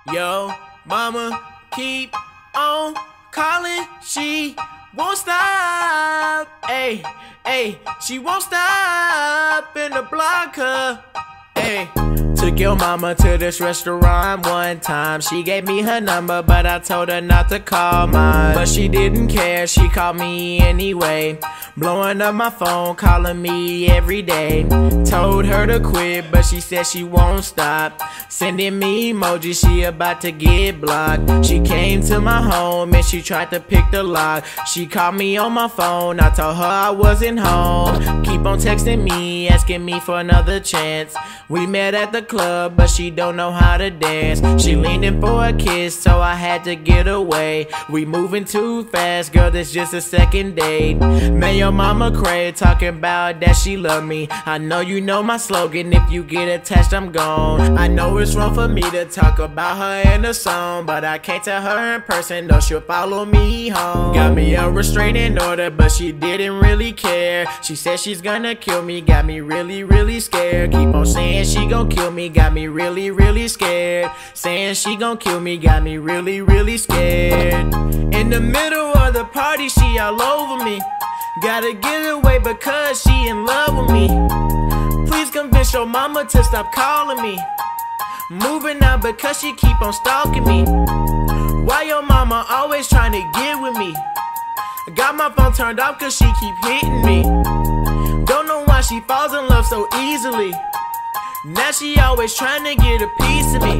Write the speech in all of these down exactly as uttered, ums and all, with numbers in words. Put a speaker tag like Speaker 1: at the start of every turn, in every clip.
Speaker 1: Yo, mama keep on calling, she won't stop. Ayy, ayy, she won't stop in the block, her. Ayy. Took your mama to this restaurant one time. She gave me her number, but I told her not to call mine. But she didn't care, she called me anyway. Blowing up my phone, calling me every day. Told her to quit, but she said she won't stop. Sending me emojis, she about to get blocked. She came to my home and she tried to pick the lock. She called me on my phone, I told her I wasn't home. Keep on texting me, asking me for another chance. We met at the club, but she don't know how to dance. She leaned in for a kiss, so I had to get away. We moving too fast, girl, this just a second date. Man, your mama cray, talking about that she love me. I know you know my slogan, if you get attached, I'm gone. I know it's wrong for me to talk about her in a song, but I can't tell her in person, though she'll follow me home. Got me a restraining order, but she didn't really care. She said she's gonna kill me, got me really, really scared. Keep on saying she gon' kill me, got me really, really scared. Saying she gon' kill me, got me really, really scared. In the middle of the party, she all over me. Gotta get away because she in love with me. Please convince your mama to stop calling me. Moving out because she keep on stalking me. Why your mama always trying to get with me? Got my phone turned off cause she keep hitting me. Don't know why she falls in love so easily. Now she always trying to get a piece of me.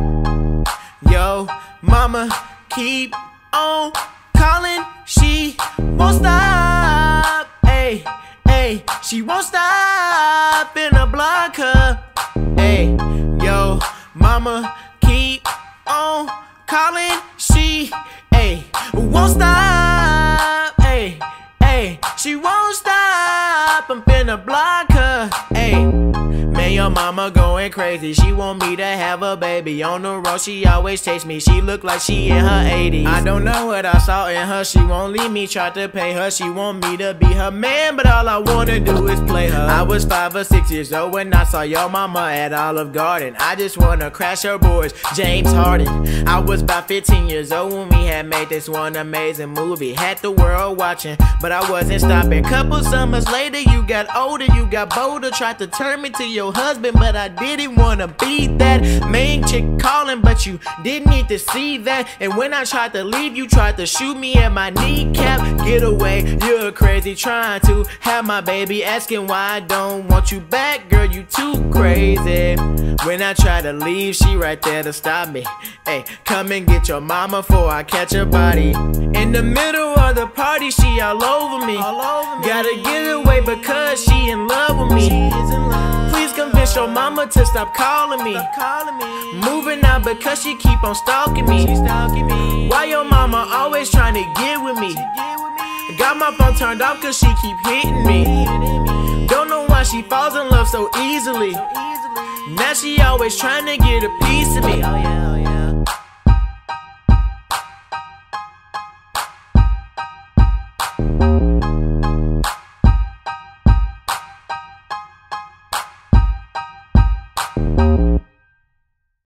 Speaker 1: Yo, mama keep on calling, she won't stop. Ayy, ayy, she won't stop in the block, her. Ayy, yo, mama keep on calling, she ayy won't stop. Ayy, ayy, she won't stop. I'm finna block her. Ayy. Man, your mama going crazy. She want me to have a baby. On the road, she always takes me. She look like she in her eighties. I don't know what I saw in her. She won't leave me. Tried to pay her. She want me to be her man, but all I wanna do is play her. I was five or six years old when I saw your mama at Olive Garden. I just wanna crash her boys, James Harden. I was about fifteen years old when we had made this one amazing movie. Had the world watching, but I wasn't stopping. Couple summers later, you got older, you got bolder. Tried to turn me to your husband, but I didn't wanna be that main chick calling, but you didn't need to see that. And when I tried to leave, you tried to shoot me at my kneecap. Get away, you're crazy, trying to have my baby, asking why I don't want you back. Girl, you too crazy. When I try to leave, she right there to stop me. Hey, come and get your mama before I catch her body. In the middle of the party, she all over me. All over me. Gotta get away because she in love with me. Please convince your mama to stop calling me. Stop calling me. Moving out because she keep on stalking me. She stalking me. Why your mama always trying to get with me? Get with me. Got my phone turned off cause she keep hitting me. Don't know why she falls in love so easily. So easily. Now she always trying to get a piece of me. Oh yeah, oh yeah.
Speaker 2: Thank you.